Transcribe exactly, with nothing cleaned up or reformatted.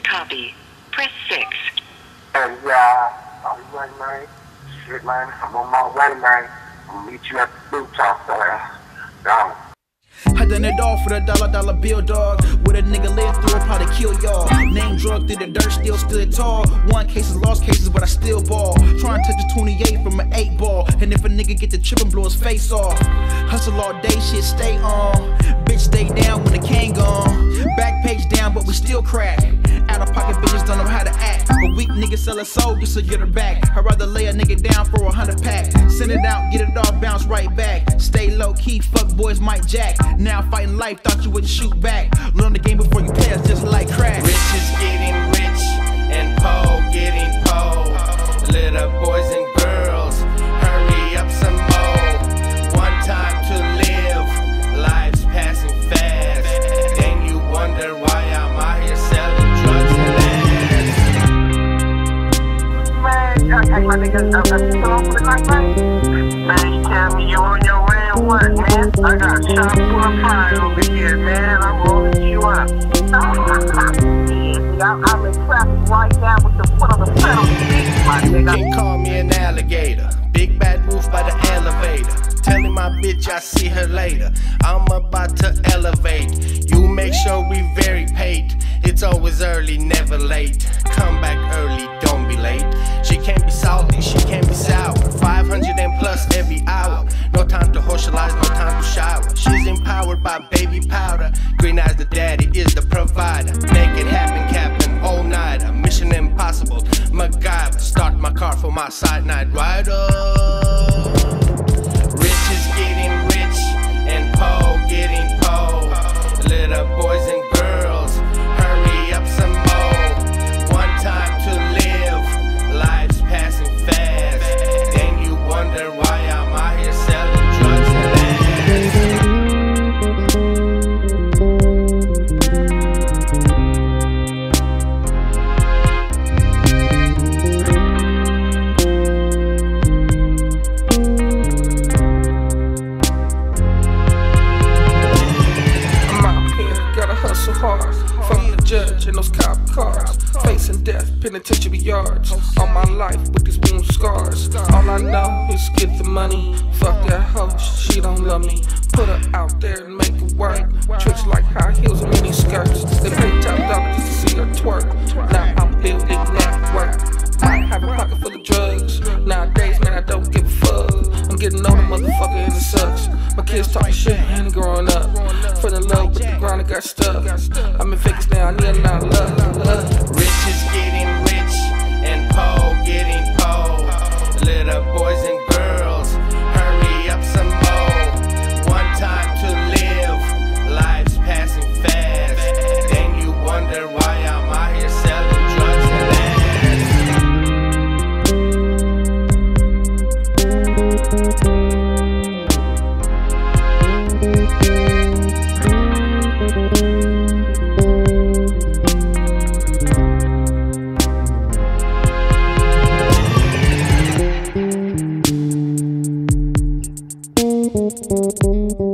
copy. Press six. Hey, yeah, are you ready, man? Shit, man, I'm on my way, man. I'm gonna meet you at the boot top there. Down. I done it all for the dollar dollar bill, dog. With a nigga live through, I'll probably kill y'all. Name drug through the dirt, still stood tall. One cases, lost cases, but I still ball. Trying to touch a twenty-eight from an eight ball. And if a nigga get the chip and blow his face off. Hustle all day, shit stay on. Bitch stay down when the cane gone. Back page down, but we still crack. Out of pocket bitches don't know how to act. A weak nigga sell a soul just to get her back. I'd rather lay a nigga down for a hundred pack. Send it out, get it off, bounce right back. Stay low key, fuck boys might jack. Now fighting life, thought you wouldn't shoot back. Learn the game before you pass, just like crack. Rich is getting rich, and po getting po. Little boys and girls, hurry up some more. One time to live, life's passing fast. Then you wonder why I'm out here selling drugs and Man, y'all take my niggas up at the store for the night, man. Man, you tell me you on your way or what, man? I got a shop full of fire over here, man. I'm rolling you up. Yeah, I'm, I'm in traffic right now with the foot on the pedal. My nigga. Can't call me an alligator. Big bad wolf by the elevator. Telling my bitch I see her later. I'm about to elevate. You make sure we very paid. It's always early, never late. Come back early, don't be late. She can't be salty, she can't be sour. five hundred and plus every hour. No time to socialize, no time to shower. She's empowered by baby powder. Green eyes, the daddy is the provider. Make it happen, Captain, all nighter. Mission impossible, MacGyver. Start my car for my side night rider. Rich is getting rich, and po getting po. Little boys and girls, hurry up some more. One time to live, life's passing fast. Then you wonder why I'm out here selling drugs and hustle hard, fuck the judge and those cop cars. Facing death, penitentiary yards. All my life with these wound scars. All I know is get the money. Fuck that hoe, she don't love me. Put her out there and make it work. Tricks like high heels and mini skirts. They pay top dollar just to see her twerk. Now I'm building network. Might have a pocket full of drugs. Nowadays, man, I don't give a fuck. I'm getting older, motherfucker, and it sucks. My kids talking shit, I ain't growing up. Fell in love with the grind, I got stuck. I'm in Vegas now, I need a lot of love, love. Rich is getting rich, and po getting po. Little boys and girls, hurry up some more. One time to live, life's passing fast. Then you wonder why I'm out here selling drugs and Thank you.